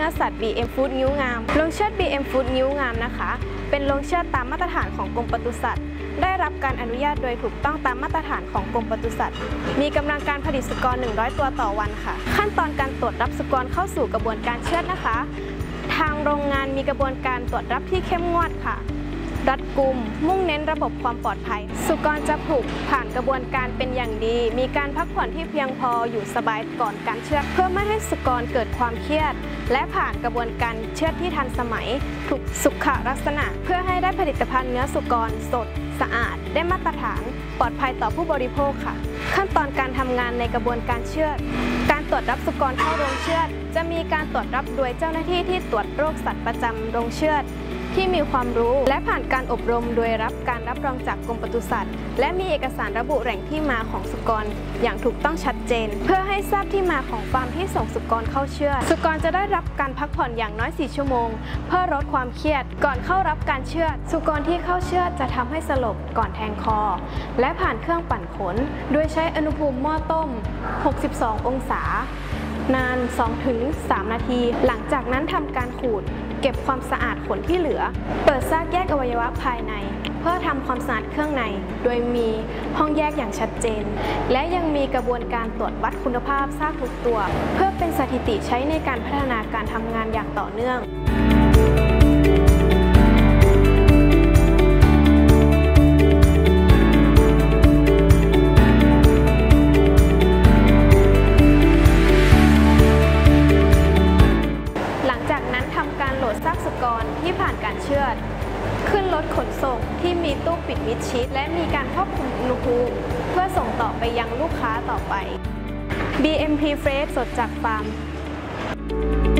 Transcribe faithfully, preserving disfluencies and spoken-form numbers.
นื้อสัตว์ บี เอ็ม Food งิ้วงามโรงเชือด บี เอ็ม Food งิ้วงามนะคะเป็นโรงเชือดตามมาตรฐานของกรมปศุสัตว์ได้รับการอนุญาตโดยถูกต้องตามมาตรฐานของกรมปศุสัตว์มีกำลังการผลิตสุกรหนึ่งร้อยตัวต่อวันค่ะขั้นตอนการตรวจรับสุกรเข้าสู่กระบวนการเชือดนะคะทางโรงงานมีกระบวนการตรวจรับที่เข้มงวดค่ะรัดกุมมุ่งเน้นระบบความปลอดภัยสุกรจะผูกผ่านกระบวนการเป็นอย่างดีมีการพักผ่อนที่เพียงพออยู่สบายก่อนการเชือดเพื่อไม่ให้สุกรเกิดความเครียดและผ่านกระบวนการเชือดที่ทันสมัยถูกสุขลักษณะเพื่อให้ได้ผลิตภัณฑ์เนื้อสุกรสดสะอาดได้มาตรฐานปลอดภัยต่อผู้บริโภคค่ะขั้นตอนการทำงานในกระบวนการเชือดการตรวจรับสุกรเข้าโรงเชือดจะมีการตรวจรับโดยเจ้าหน้าที่ที่ตรวจโรคสัตว์ประจำโรงเชือดที่มีความรู้และผ่านการอบรมโดยรับการรับรองจากกรมปศุสัตว์และมีเอกสารระบุแหล่งที่มาของสุกรอย่างถูกต้องชัดเจนเพื่อให้ทราบที่มาของฟาร์มที่ส่งสุกรเข้าเชือดสุกรจะได้รับการพักผ่อนอย่างน้อยสี่ชั่วโมงเพื่อลดความเครียดก่อนเข้ารับการเชือดสุกรที่เข้าเชือดจะทำให้สลบก่อนแทงคอและผ่านเครื่องปั่นขนโดยใช้อุณหภูมิหม้อต้มหกสิบสององศานาน สองถึงสาม นาทีหลังจากนั้นทำการขูดเก็บความสะอาดขนที่เหลือเปิดซากแยกอวัยวะภายในเพื่อทำความสะอาดเครื่องในโดยมีห้องแยกอย่างชัดเจนและยังมีกระบวนการตรวจวัดคุณภาพซากทุกตัวเพื่อเป็นสถิติใช้ในการพัฒนาการทำงานอย่างต่อเนื่องซากสุกรที่ผ่านการเชือดขึ้นรถขนส่งที่มีตู้ปิดมิดชิดและมีการควบคุมอุณหภูมิเพื่อส่งต่อไปยังลูกค้าต่อไป บี เอ็ม พี Fresh สดจากฟาร์ม